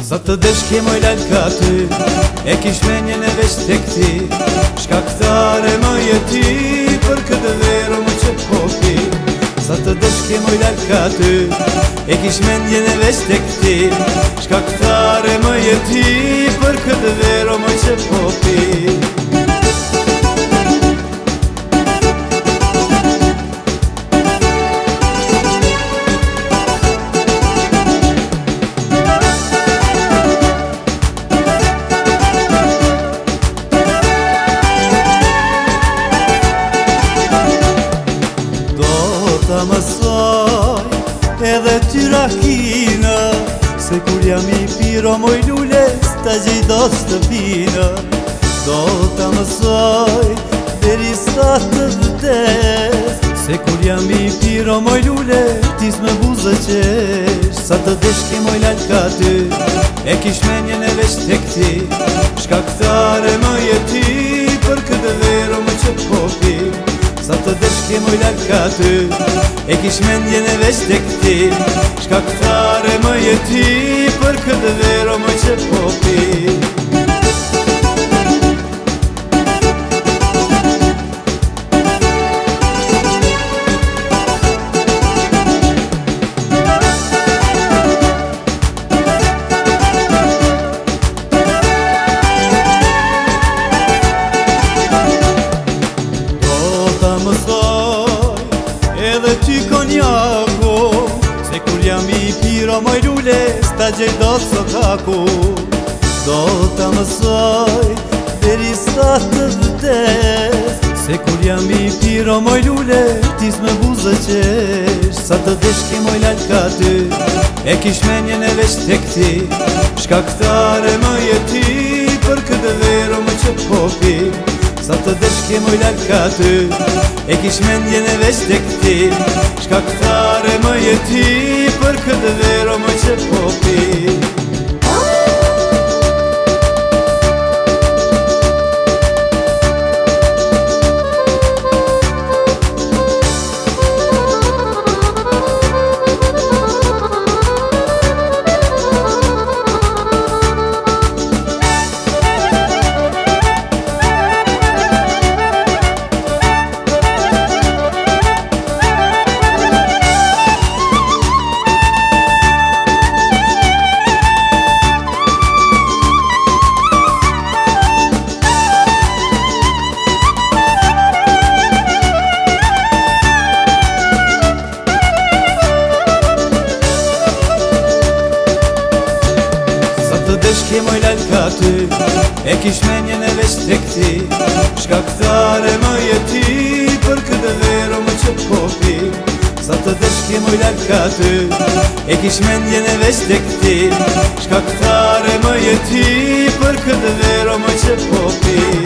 Sa të desh ke moj lalka ty, e kish menjen e veç tek ti, shkaktare më jeti, për këtë vero më që popi. Sa të desh ke moj lalka ty, e kish menjen e veç tek ti, shkaktare më jeti, për këtë vero më që popi. Ta mësoj edhe tyra kina, se kur jam i piro moj lulles, ta gjej do shtëpina. Do ta mësoj deri sa të vdes, se kur jam i piro moj lulles, tis me buzë qesh. Sa të desh ke moj lalka ty, e kish menjen e veç tek ti, shkaktare më jeti, për këtë vero më që popi. Sa të desh ke moj lalka ty, e kish menjen e veç tek ti, shkaktare më jeti, për këtë vero më që popi. Edhe ty konjako, se kur jam i piro moj lulles, ta gjej do sokaku. Do ta mësoj deri sa të vdes, se kur jam i piro moj lulles, tis me buzë qesh. Sa të desh ke moj lalka ty, e kish menjen e veç tek ti, shkaktare më jeti, për këtë vero më që popi. Sa të desh ke moj lalka ty, e kish menjen e veç tek ti, shkaktare më jeti, për këtë vero më që popi. Të desh ke moj lalka ty, e kish menjen e veç tek ti, shkaktare më jeti, për këtë vero më që popi. Sa të desh ke moj lalka ty, e kish menjen e veç tek ti, shkaktare më jeti, për këtë vero më që popi.